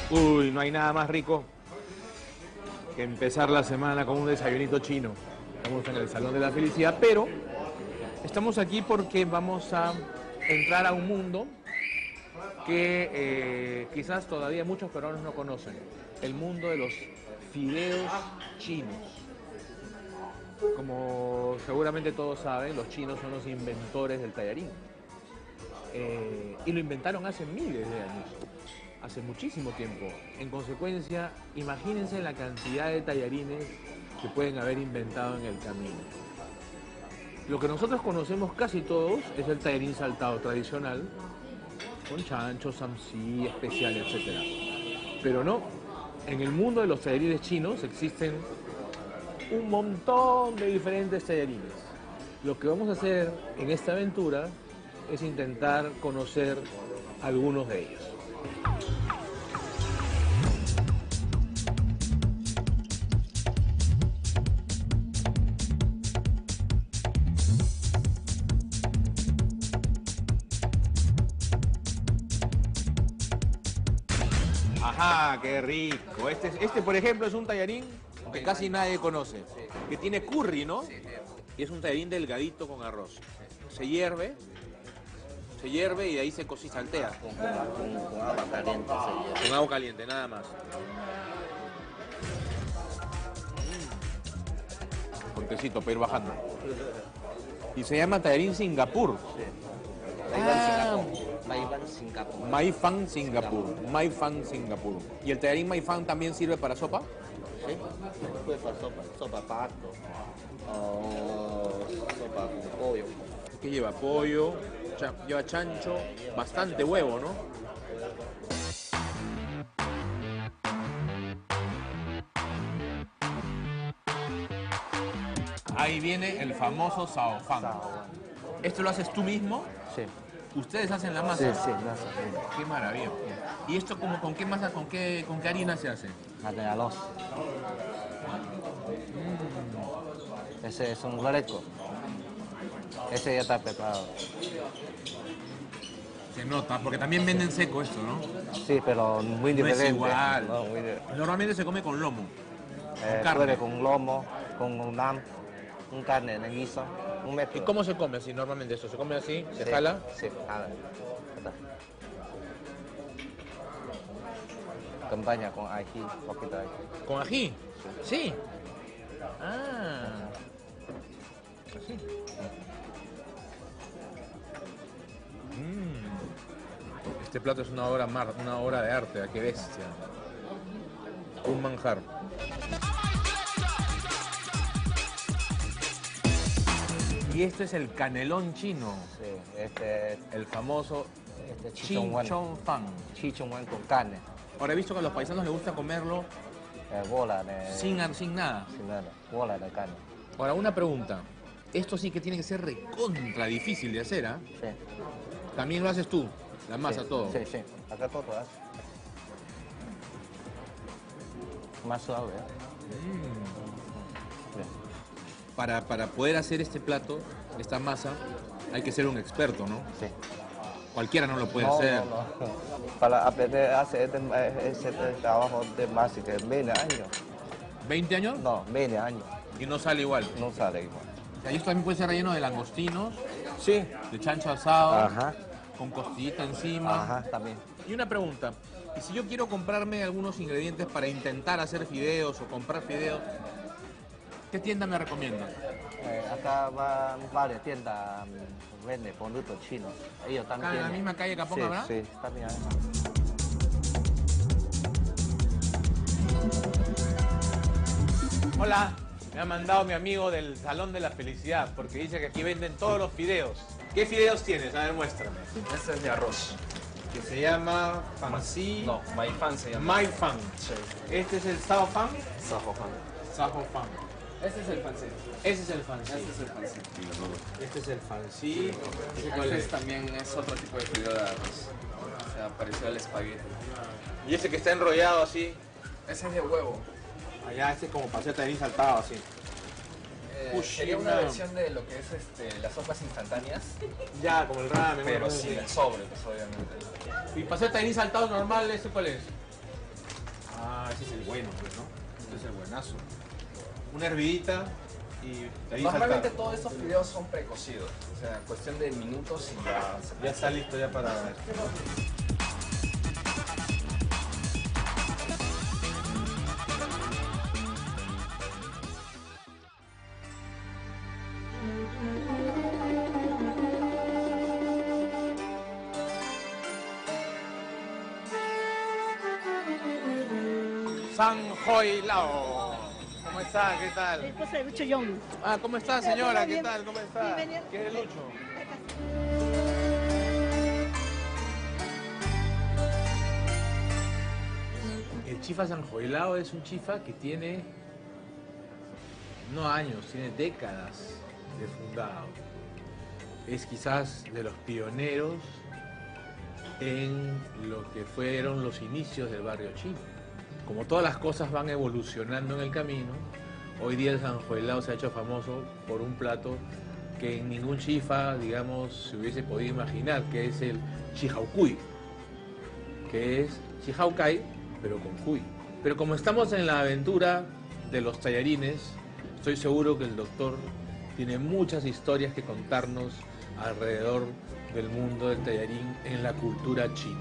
Uy, no hay nada más rico que empezar la semana con un desayunito chino. Estamos en el Salón de la Felicidad, pero estamos aquí porque vamos a entrar a un mundo que quizás todavía muchos peruanos no conocen. El mundo de los fideos chinos. Como seguramente todos saben, los chinos son los inventores del tallarín. Y lo inventaron hace miles de años, hace muchísimo tiempo. En consecuencia, imagínense la cantidad de tallarines que pueden haber inventado en el camino. Lo que nosotros conocemos casi todos es el tallarín saltado tradicional, con chancho, samsí, especial, etc. Pero no, en el mundo de los tallarines chinos existen un montón de diferentes tallarines. Lo que vamos a hacer en esta aventura es intentar conocer algunos de ellos. Ajá, qué rico. Este, por ejemplo, es un tallarín que casi nadie conoce, que tiene curry, ¿no? Y es un tallarín delgadito con arroz. Se hierve y de ahí se cocina, saltea. Con agua caliente sería. Con agua caliente, nada más. Fuertecito para ir bajando. Y se llama tallarín Singapur. Maifan Singapur. Maifan Singapur. Maifan Singapur. ¿Y el tallarín Maifan también sirve para sopa? Sí, puede para sopa pato o sopa con pollo. Que lleva pollo, lleva chancho, bastante huevo, ¿no? Ahí viene el famoso sao fan. ¿Esto lo haces tú mismo? Sí. ¿Ustedes hacen la masa? Sí, masa. Qué maravilla. ¿Y esto como con qué masa, con qué harina se hace? De arroz. Ese es un greco. Ese ya está preparado. Se nota, porque también venden seco esto, ¿no? Sí, pero muy No diferente. es igual. No, muy diferente. Normalmente se come con lomo. Con carne. Puede con lomo, con un carne en guiso, un mezcla. ¿Y cómo se come así normalmente esto? ¿Se come así? ¿Se Sí, jala? Sí, jala. Acompaña con ají, poquito de ají. ¿Con ají? Sí. Ah. Así. Este plato es una obra de arte, qué bestia. Un manjar. Y este es el canelón chino, Sí, este el famoso chichón Ching Fan. Chichón con carne, Ahora he visto que a los paisanos les gusta comerlo bola de... sin nada. Sin nada, bola de carne. Ahora, una pregunta. Esto sí que tiene que ser recontra difícil de hacer, ¿ah? Sí. También lo haces tú, la masa, Sí, todo. Sí, sí. Acá todo hace. Más suave, ¿eh? Sí. Para poder hacer este plato, esta masa, hay que ser un experto, ¿no? Sí. Cualquiera no lo puede hacer. No. Para aprender a hacer ese trabajo de más de 20 años. ¿20 años? No, 20 años. Y no sale igual. No sale igual. O sea, y esto también puede ser relleno de langostinos, Sí. de chancho asado, Ajá. con costillita encima. Ajá, también. Y una pregunta. ¿Y si yo quiero comprarme algunos ingredientes para intentar hacer fideos o comprar fideos, qué tienda me recomiendan? Acá van varias tiendas, venden productos chinos. Ellos Acá también en la tienen. misma calle Capón, Sí, ¿habrá? sí, también hay. Hola, me ha mandado mi amigo del Salón de la Felicidad porque dice que aquí venden todos los fideos. ¿Qué fideos tienes? A ver, muéstrame. Este es de arroz. Que se llama Fancy. No, Maifan se llama. My Fan. Sí. Este es el Sao Fan. Sajo Fan. Saho Fan. Este es el fancy. Ese es el Fancy. Este es el fancy. Este es el Fancy. ¿Ese cuál Este es? también es otro tipo de fideo de arroz. O sea, parecido al espagueti. Y ese que está enrollado así. Ese es de huevo. Allá este es como paseta de maíz saltado así. Sería una versión de lo que es las sopas instantáneas, Ya, como el ramen. pero ¿no? sin el sobre, pues obviamente. ¿Y paseta de maíz saltado normal, ese cuál es? ese es el bueno, pues, ¿no? Este es el buenazo. Una hervidita y de ahí Normalmente saltar. todos estos fideos son precocidos, o sea, cuestión de minutos y ya Ya está listo ya para... San Lao. ¿Cómo está? ¿Qué tal? Esposa de Lucho Young. Ah, ¿cómo está, señora? ¿Qué Bien. tal? ¿Cómo está? Bien, bien. ¿Qué es Lucho? El chifa sanjoilao es un chifa que tiene, no años, tiene décadas de fundado. Es quizás de los pioneros en lo que fueron los inicios del barrio chino. Como todas las cosas van evolucionando en el camino, hoy día el sanjoilao se ha hecho famoso por un plato que en ningún chifa, digamos, se hubiese podido imaginar, que es el chihaucuy, que es chihaucay, pero con cuy. Pero como estamos en la aventura de los tallarines, estoy seguro que el doctor tiene muchas historias que contarnos alrededor del mundo del tallarín en la cultura china.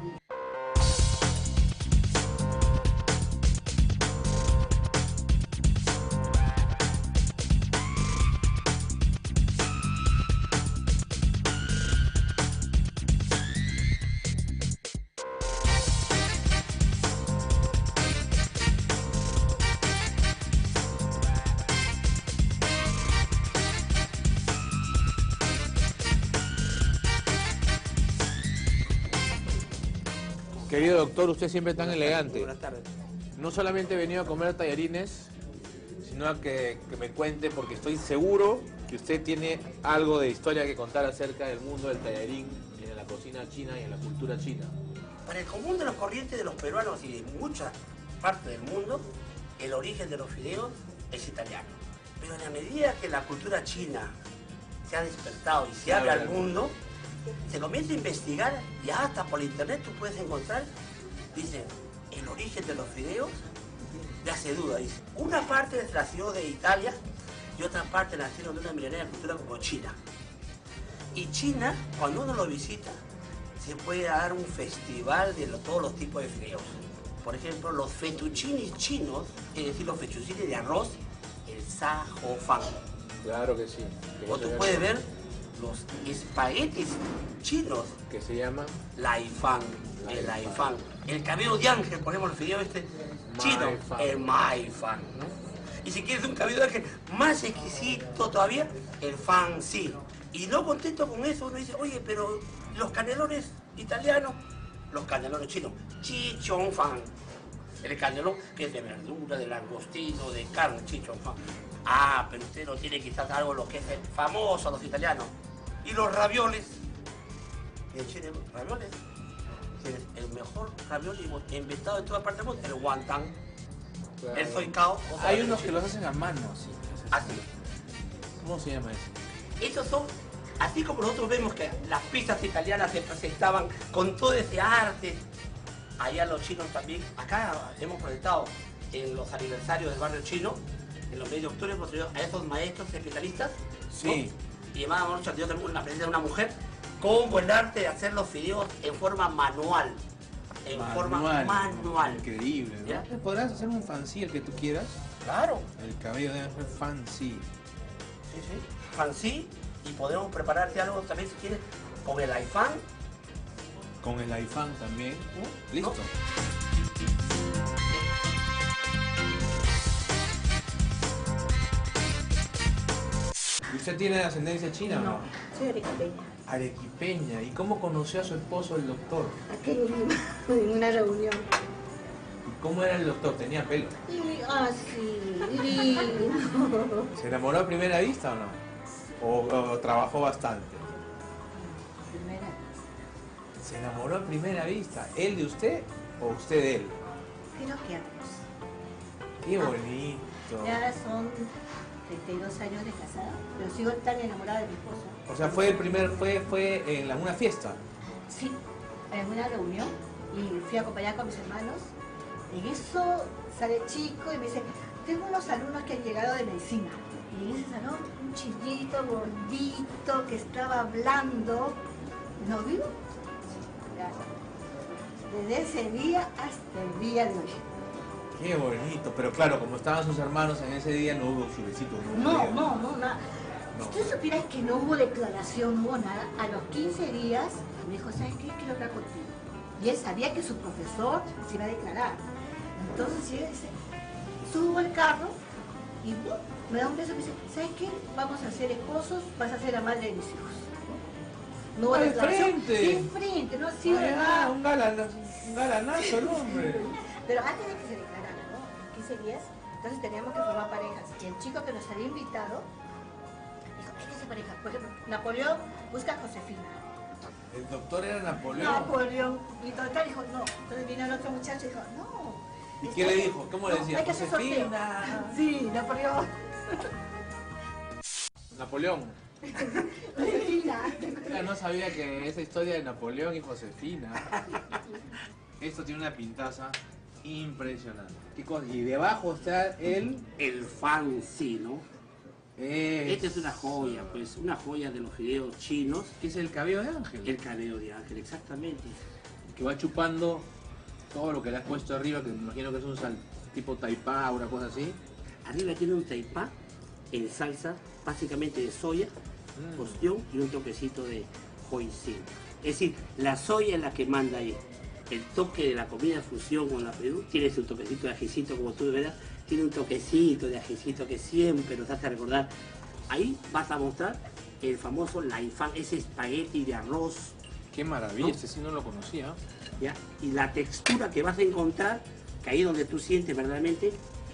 Querido doctor, usted siempre tan elegante. Buenas tardes. No solamente he venido a comer tallarines, sino a que me cuente, porque estoy seguro que usted tiene algo de historia que contar acerca del mundo del tallarín en la cocina china y en la cultura china. Para el común de los corrientes de los peruanos y de muchas partes del mundo, el origen de los fideos es italiano. Pero en la medida que la cultura china se ha despertado y se abre al mundo, se comienza a investigar y hasta por internet tú puedes encontrar, dice, el origen de los fideos le hace duda. Dice, una parte nació de Italia y otra parte nacieron de una milenaria cultura como China. Y China, cuando uno lo visita, se puede dar un festival de todos los tipos de fideos. Por ejemplo, los fettuccini chinos, es decir, los fettuccini de arroz, el sa ho fan. Claro que sí. O tú puedes ver los espaguetis chinos, Que se llama lai fan, el lai fan. El cabello de ángel, por ejemplo, el fideo este chino, Mai fan. el mai fan, ¿no? Y si quieres un cabello de ángel más exquisito todavía, el fan sí. Y no contento con eso, uno dice, oye, pero los canelones italianos, los canelones chinos, chichon fan. El canelón que es de verdura, de langostino, de carne, chichon fan. Ah, pero usted no tiene quizás algo lo que es famoso a los italianos. Y los ravioles. En Chile, ravioles. Tienes el mejor ravioli inventado en toda parte del mundo, el wonton, el soicao. Hay unos que los hacen a mano, sí. Así. ¿Cómo se llama ese? Estos son, así como nosotros vemos que las pizzas italianas se presentaban con todo ese arte, allá los chinos también, acá hemos presentado en los aniversarios del barrio chino, en los meses de octubre hemos tenido a esos maestros especialistas, Sí. ¿no? Y llamábamos nosotros una presencia de una mujer, cómo el arte de hacer los fideos en forma manual, forma manual. Increíble, ¿no? ¿Ya? ¿Podrás hacer un fancy el que tú quieras? Claro, El cabello de ángel fancy. sí, sí, fancy, y podemos prepararte algo también si quieres con el aifán. Con el iFan también. ¿No? Listo. ¿Y usted tiene ascendencia china o no? Soy arequipeña. Arequipeña. ¿Y cómo conoció a su esposo, el doctor? Aquí en Lima, en una reunión. ¿Y cómo era el doctor? ¿Tenía pelo? Y, sí, lindo. ¿Se enamoró a primera vista o no? ¿O trabajó bastante? Primera. ¿Se enamoró a primera vista? ¿Él de usted o usted de él? Creo que ambos. ¡Qué bonito! Ya son 32 años de casada, pero sigo tan enamorada de mi esposo. O sea, fue el primer, fue en una fiesta. Sí, en una reunión y fui acompañada con mis hermanos En eso sale chico y me dice, tengo unos alumnos que han llegado de medicina. Y en ese salón, un chiquito, gordito, que estaba hablando. ¿No vio? Desde ese día hasta el día de hoy. Qué bonito, pero claro, como estaban sus hermanos en ese día, no hubo su besito. No, nada. No. Si tú supieras que no hubo declaración, no hubo nada, a los 15 días me dijo, ¿sabes qué? Quiero hablar contigo. Y él sabía que su profesor se iba a declarar. Entonces él dice, subo al carro y me da un beso y me dice, ¿sabes qué? Vamos a ser esposos, vas a ser la madre de mis hijos. No hubo ¡Ah, de declaración. frente! De frente, no ha sido nada. Un galanazo el hombre. Pero antes de que se declarara, ¿no? En 15 días, entonces teníamos que formar parejas. Y el chico que nos había invitado dijo, hay que hacer pareja. Por ejemplo, Napoleón busca a Josefina. El doctor era Napoleón. Napoleón. Y total dijo, no. Entonces vino el otro muchacho y dijo, no. ¿Y qué le dijo? ¿Cómo le decía? Hay que hacer sorteo. Josefina. Sí, Napoleón. Napoleón. Josefina. Ya no sabía que esa historia de Napoleón y Josefina. Esto tiene una pintaza impresionante. ¿Qué cosa? Y debajo está el fancy, ¿no? Esta es una joya, pues, una joya de los fideos chinos. ¿Qué es el cabello de ángel? El cabello de ángel, exactamente. Que va chupando todo lo que le has puesto arriba, que me imagino que es un tipo taipá o una cosa así. Arriba tiene un taipá en salsa, básicamente de soya, ostión y un toquecito de hoisin. Es decir, la soya es la que manda ahí. El toque de la comida fusión con la Perú tiene su toquecito de ajicito, como tú verás, tiene un toquecito de ajicito que siempre nos hace recordar. Ahí vas a mostrar el famoso laifán, ese espagueti de arroz. Qué maravilla, ¿no? Este sí no lo conocía. ¿Ya? Y la textura que vas a encontrar, que ahí es donde tú sientes verdaderamente,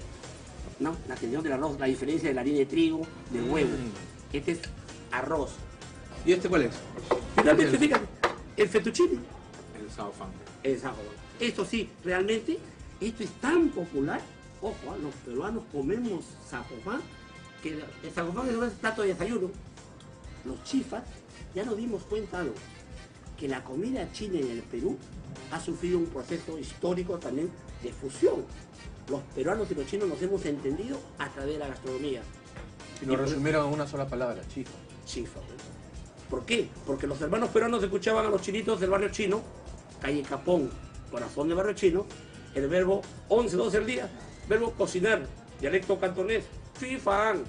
¿no? La textura del arroz, la diferencia de la harina de trigo, de huevo. Este es arroz. ¿Y este cuál es? Finalmente, fíjate, el fettuccine. El saofán. El sábado. Esto sí, realmente, esto es tan popular. Ojo, los peruanos comemos sajofán, que el sajofán es un plato de desayuno. Los chifas, ya nos dimos cuenta algo, que la comida china en el Perú ha sufrido un proceso histórico también de fusión. Los peruanos y los chinos nos hemos entendido a través de la gastronomía. Y lo resumieron en una sola palabra, chifa. Chifa. ¿Por qué? Porque los hermanos peruanos escuchaban a los chinitos del barrio chino, calle Capón, corazón del barrio chino, el verbo 11, 12 al día, verbo cocinar, dialecto cantonés, chui fan,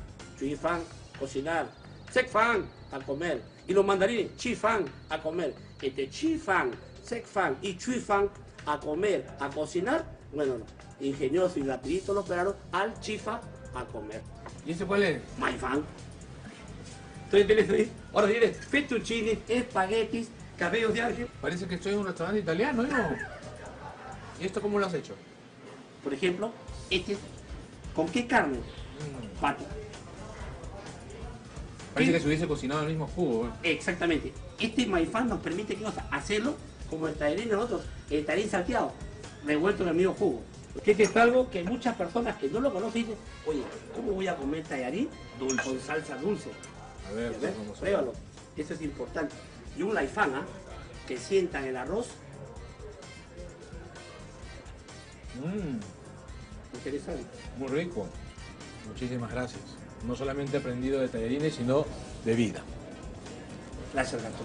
cocinar, sec fan, a comer, y los mandarines, chi fan, a comer. Entre chi fan, sec fan y chui fan, a comer, a cocinar, bueno, ingenioso y rapidito los peruanos, al chifa, a comer. ¿Y este cuál es? My fan. Entonces, ahora tienes fettuccine, espaguetis, cabellos de ángel. Parece que estoy en un restaurante italiano, ¿no? ¿Y esto cómo lo has hecho? Por ejemplo, este, ¿con qué carne? Pato. Parece que se hubiese cocinado el mismo jugo. Exactamente. Este maifán nos permite hacerlo como el tallarín de nosotros, el tallarín salteado, revuelto en el mismo jugo. Que es algo que muchas personas que no lo conocen dicen, oye, ¿cómo voy a comer tallarín Dulce. con salsa dulce? A ver, A ver, vamos a ver. pruébalo. Eso es importante. Y un laifán, que sientan el arroz. Interesante. Muy rico. Muchísimas gracias. No solamente he aprendido de tallarines, sino de vida. Gracias, Gastón.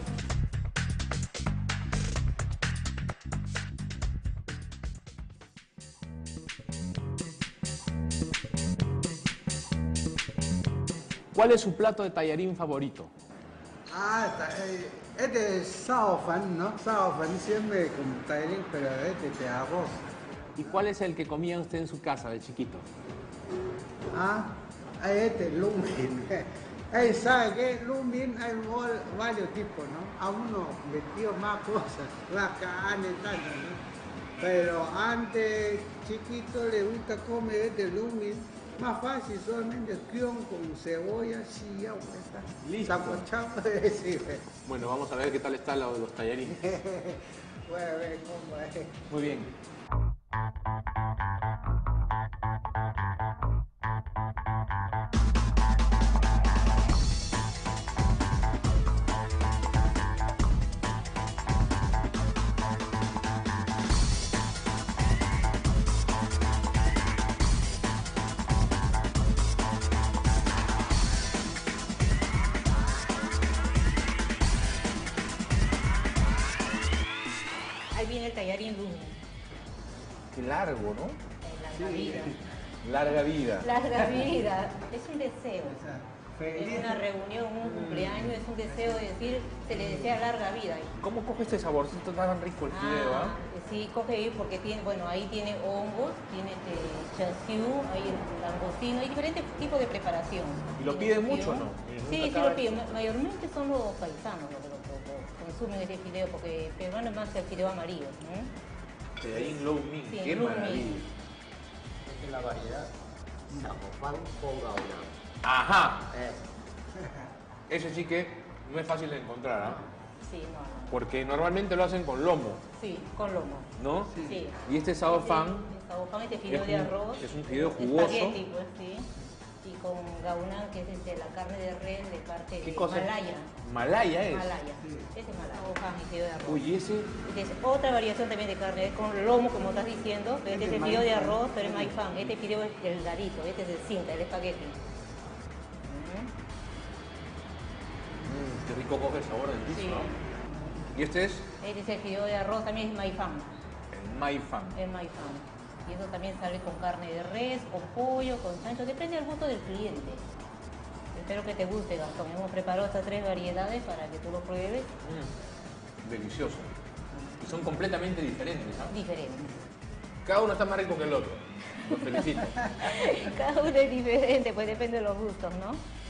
¿Cuál es su plato de tallarín favorito? Este es sao fan, ¿no? Sao fan siempre con tallarín, pero este es de arroz. ¿Y cuál es el que comía usted en su casa de chiquito? Este es lumbin. ¿Sabe qué? Lumbin hay varios tipos, ¿no? A uno metió más cosas, más carne y tal, ¿no? Pero antes, chiquito, le gusta comer este lumbin. Más fácil, solamente kion con cebolla, sí, ya está. Listo. Sancochado, sí. Bueno, vamos a ver qué tal está lo de los tallarines. Voy a ver cómo es. Muy bien. tallarín Lumi. Qué largo, ¿no? Larga vida. Larga vida. Larga vida. Es un deseo. Feliz. Es una reunión, un cumpleaños, es un deseo de decir, se le desea larga vida. ¿Cómo coge este saborcito tan rico el fideo, ah? Sí, coge ahí porque tiene, bueno, ahí tiene hongos, tiene chasiú, hay el langostino, hay diferentes tipos de preparación. ¿Y lo piden mucho o no? Sí, sí lo piden. Mayormente son los paisanos los que lo consumen este fideo, porque peruano es más el fideo amarillo, ¿no? Tallarín Low Min, Sí, qué Low maravilla. Min. Esta es la variedad Sajofán con gaunán. Ajá. Ese sí que no es fácil de encontrar, ¿ah? Sí, no. Porque normalmente lo hacen con lomo, Sí, con lomo. ¿no? Sí. Y este Sajofán Este fideo de arroz. es un fideo jugoso. Espagueti, pues, sí. Y con gaunán, que es la carne de res de parte ¿Qué de cosa? Malaya. Malaya es. Malaya. Este es Malaya. Sajofán y fideo de arroz. Uy, ese. Es otra variación también de carne, es con lomo, como estás diciendo. Pero este es el fideo de arroz, pero es maifán. Este fideo es delgadito, este es de cinta, el espagueti. Qué rico coge el sabor del Sí. guiso, ¿no? ¿Y este es? Este es el fideo de arroz, también es maifán. El maifán. Es maifán. Y eso también sale con carne de res, con pollo, con chancho, depende del gusto del cliente. Espero que te guste, Gastón. Hemos preparado estas 3 variedades para que tú lo pruebes. Delicioso. Y son completamente diferentes, ¿no? Diferentes. Cada uno está más rico que el otro. Los felicito. Cada uno es diferente, pues depende de los gustos, ¿no?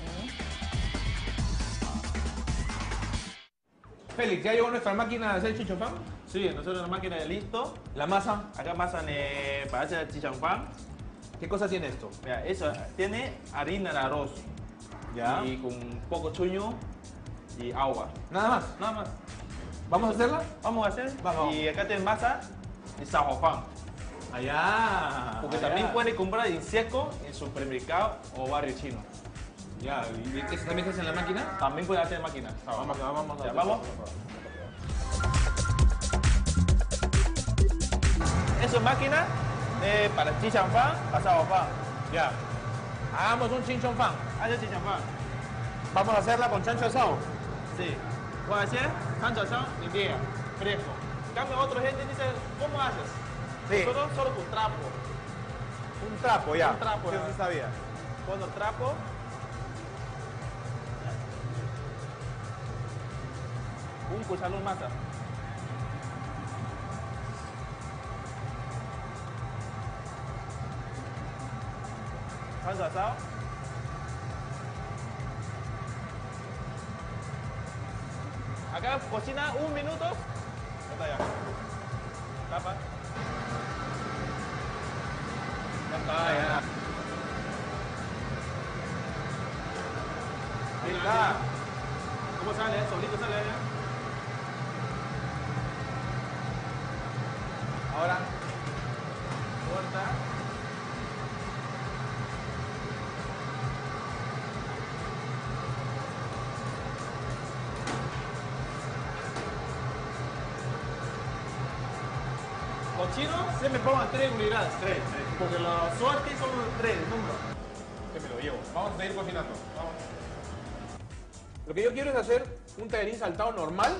Félix, ¿ya llegó nuestra máquina de hacer chichofán? Sí, nosotros la máquina de listo. La masa, Acá masa para hacer chichampán. ¿qué cosa tiene esto? Mira, eso tiene harina de arroz. Ya. Y con poco chuño y agua. Nada más. Nada más. ¿Vamos a hacerla? Vamos a hacer. Vamos. Y acá tiene masa y sajofán. Allá. Porque también puede comprar en seco en supermercado o barrio chino. Ya, ¿y eso también se hace en la máquina? También puede hacer máquina. Vamos a Ya, hacer. vamos. Eso es máquina para chichampán, pasado pan. Ya. Hagamos un chinchonfán. Hace chichampán. Vamos a hacerla con chancho asado. Sí. Voy a hacer chancho asado de día, fresco. En cambio, otra gente dice, ¿cómo haces? Sí. Solo con trapo. Un trapo, ya. Un trapo, Sí, ya. sí sabía. Cuando trapo. Un cucharón masa. Chancho asado. Acá cocina 1 minuto. Ya está ya. Tapa. Ya está, ya. Ahí está. ¿Cómo sale? ¿Solito sale? Ahora, Corta. Los chinos siempre pongan 3 unidades. 3. Porque los suertes son 3 números. que me lo llevo. Vamos a seguir cocinando. Vamos. Lo que yo quiero es hacer un tallarín saltado normal.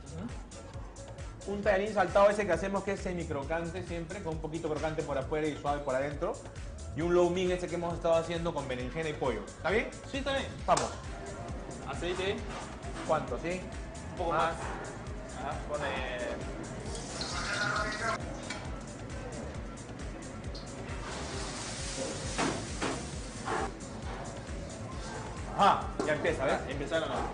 Un tallarín saltado ese que hacemos que es semicrocante siempre, con un poquito crocante por afuera y suave por adentro. Y un low min ese que hemos estado haciendo con berenjena y pollo. ¿Está bien? Sí, está bien. Vamos. Aceite. ¿Cuánto, sí? Un poco más. Ajá, pone. Ajá, ya empieza, ¿ves? Empezaron a.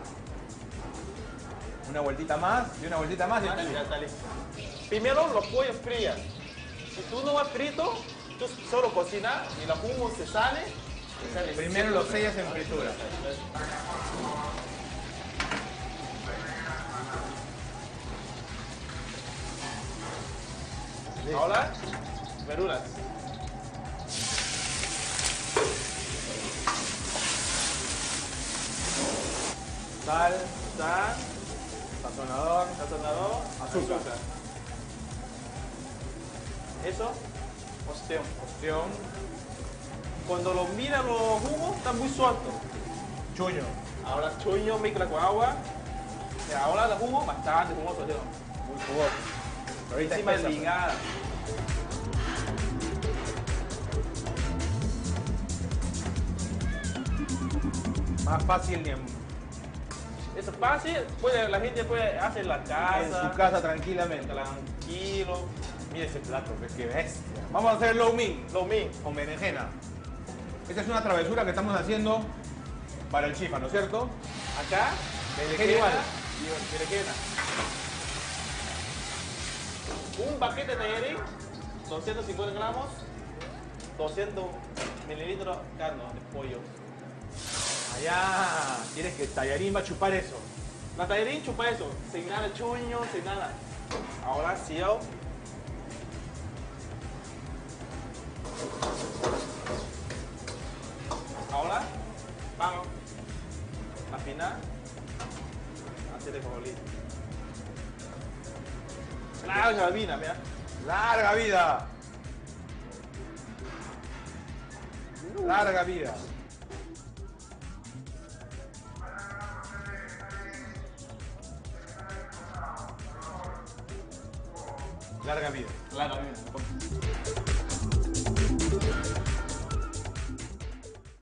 Una vueltita más y una vueltita más y está listo. Ya está listo. Primero los pollos frías. Si tú no vas frito, tú solo cocinas y los humos se sale. Primero los sellas en fritura. Ahora, verduras. Sal, Sal, sazonador, sazonador, azúcar. Eso, ostión. Ostión, Cuando lo miran los jugos, están muy sueltos. chuño. Ahora chuño mezcla con agua. Y ahora los jugos bastante jugosos. ¿Sí? Muy jugoso. Ahorita Encima espesa, ligada. Más fácil ni Eso es fácil, la gente puede hacer la casa. en su casa tranquilamente. Tranquilo. Mira ese plato, pues, qué bestia. Vamos a hacer lo mein Lo mismo. con berenjena. Esta es una travesura que estamos haciendo para el chifa, ¿no es cierto? Acá, Berenjena igual. y berenjena. Un paquete de tallarín, 250 gramos, 200 mililitros de carne de pollo. Allá, ¿quieres que el tallarín va a chupar eso? La tallarín chupa eso, sin nada de chuño, sin nada. Ahora sí yo. Ahora, vamos. La final. Así de favorito. Larga la vida, mira. ¡Larga vida! ¡Larga vida! Larga vida. Larga vida.